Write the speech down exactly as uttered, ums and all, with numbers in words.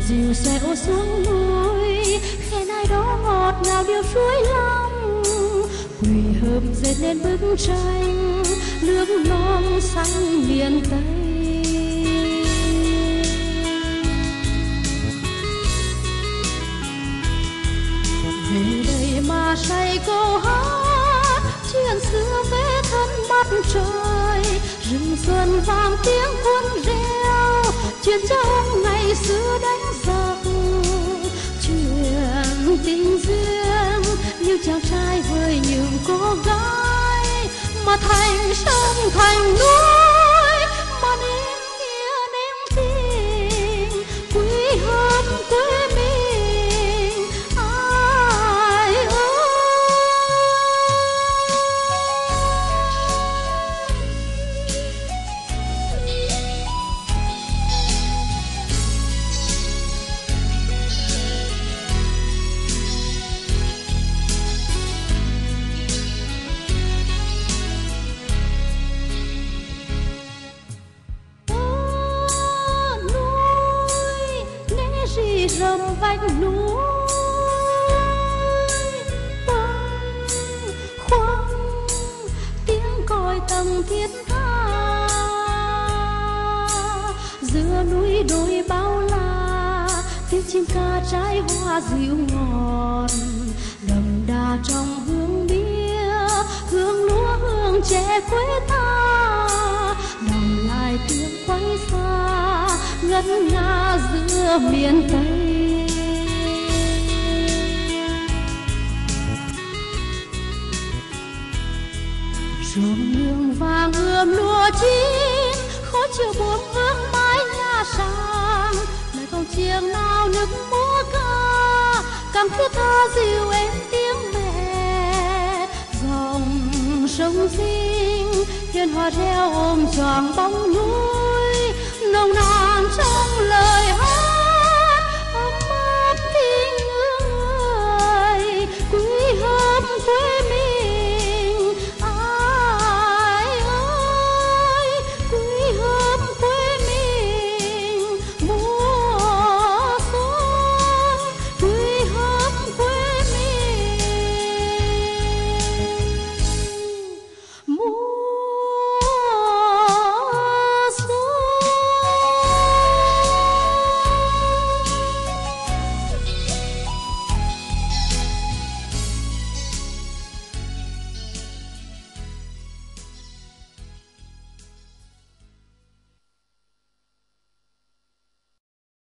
dìu xẻo xuống núi, khe ai đó ngọt ngào điều suối lòng, quỳ hợp dệt nên bức tranh nước non xanh miền Tây. Về đây mà say câu hát chuyện xưa về thân mặt trời, rừng xuân vang tiếng quân reo chuyện cha ông ngày xưa đánh giặc, chuyện tình duyên như chàng trai với những cô gái mà thành sông thành núi mà nên nghĩa nên tình quý hơn quê mình ai ơi. Rầm vách núi băng khoăn tiếng còi tầng thiết tha, giữa núi đồi bao la tiếng chim ca trái hoa dịu ngọt, đậm đà trong hương bia hương lúa hương trẻ quê ta, đồng lại tiếng quay xa ngân nga giữa miền Tây. Ruộng nương vàng ươm lúa chín, khói chiều buông hương mái nhà sàn, lại còn chiêng nào nước múa ca, càng thiết tha dịu êm tiếng mẹ. Dòng sông Dinh hiền hòa reo ôm choàng bóng núi, nồng nàn trong lời hát.